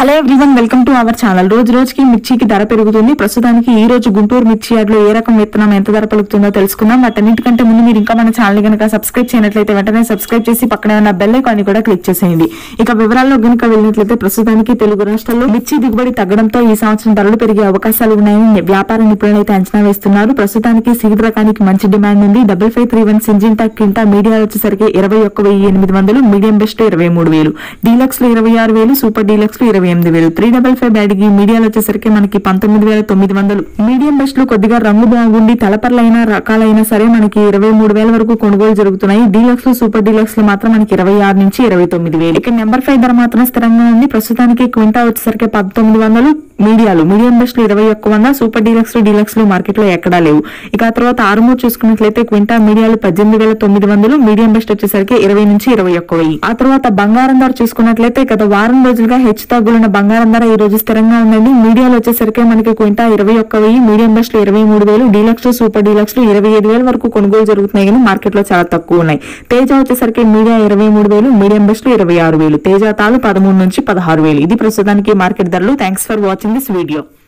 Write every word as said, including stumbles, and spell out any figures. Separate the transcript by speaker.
Speaker 1: Hello everyone, welcome to our channel. రోజు రోజుకి మిర్చికి ధర పెరుగుతుంది. ప్రస్తుతానికి ఈ రోజు గుంటూరు మిర్చి యార్డ్ లో ఏ రకం విత్తనం ఎంత ధర పలుకుతుందో తెలుసుకుందాం. వాటన్నిటికంటే ముందు మీరు ఇంకా మన ఛానల్ కనుక సబ్స్క్రైబ్ చేయనట్లయితే వెంటనే సబ్స్క్రైబ్ చేసి పక్కనే ఉన్న బెల్ ఐకాన్ కూడా క్లిక్ చేసేయండి. ఇక వివరాల్లో కనుక వెళ్ళినట్లయితే ప్రస్తుతానికి తెలుగు రాష్ట్రాల్లో మిర్చి దిగుబడి తగ్గడంతో ఈ సంవత్సరం ధరలు పెరిగే అవకాశాలు ఉన్నాయని వ్యాపార నిపుణులు అయితే అంచనా వేస్తున్నారు. ప్రస్తుతానికి సీడ్ రకానికి మంచి డిమాండ్ ఉంది. Double five three one Syngenta quintal మీడియాలు వచ్చేసరికి ఇరవై ఒక్క వెయ్యి ఎనిమిది వందలు, మీడియం బెస్ట్ ఇరవై మూడు వేలు, డీలక్స్ లో ఇరవై ఆరు వేలు, సూపర్ డీలక్స్ లో ఇరవై ఎనిమిది వేలు, త్రీ డబల్ ఫైవ్ బ్యాడ్కి మీడియాలు వచ్చేసరికి మనకి పంతొమ్మిది వేల తొమ్మిది వందలు, మీడియం బెస్ట్ లో కొద్దిగా రంగు బాగుండి తలపర్లైన రకాలైనా సరే మనకి ఇరవై మూడు వేల వరకు కొనుగోలు జరుగుతున్నాయి. డీలక్స్ లో సూపర్ డీలక్స్ లో మాత్రం మనకి ఇరవై ఆరు నుంచి ఇరవై తొమ్మిది వేలు. ఇక నెంబర్ ఫైవ్ ధర మాత్రం స్థిరంగా ఉంది. ప్రస్తుతానికి క్వింటా వచ్చేసరికి పంతొమ్మిది వందలు, మీడియాలు మీడియం బెస్ట్ లో ఇరవై ఒక్క వంద, సూపర్ డీలక్స్ లో డీలక్స్ లో మార్కెట్ లో ఎక్కడా లేవు. ఇక ఆ తర్వాత ఆరుమూరు చూసుకున్నట్లయితే క్వింటా మీడియాలు పద్దెనిమిది వేల తొమ్మిది వందలు, మీడియం బెస్ట్ వచ్చేసరికి ఇరవై నుంచి ఇరవై ఒక్క వెయ్యి. ఆ తర్వాత బంగారం ధర చూసుకున్నట్లయితే గత వారం రోజులుగా హెచ్చు తగ్గులున్న బంగారం ధర ఈ రోజు స్థిరంగా ఉందండి. మీడియాలు వచ్చేసరికి మనకి క్వింటా ఇరవై ఒక్క వెయ్యి, మీడియం బెస్ట్ లో ఇరవై మూడు వేలు, డీలక్స్ లో సూపర్ డీలక్స్ లో ఇరవై ఐదు వేల వరకు కొనుగోలు జరుగుతున్నాయి కానీ మార్కెట్ లో చాలా తక్కువ ఉన్నాయి. తేజ వచ్చేసరికి మీడియా ఇరవై మూడు వేలు, మీడియం బెస్ట్ లో ఇరవై ఆరు వేలు, తేజ తాలు పదమూడు నుంచి పదహారు వేలు. ఇది ప్రస్తుతానికి మార్కెట్ ధరలు. Thanks for watching this video.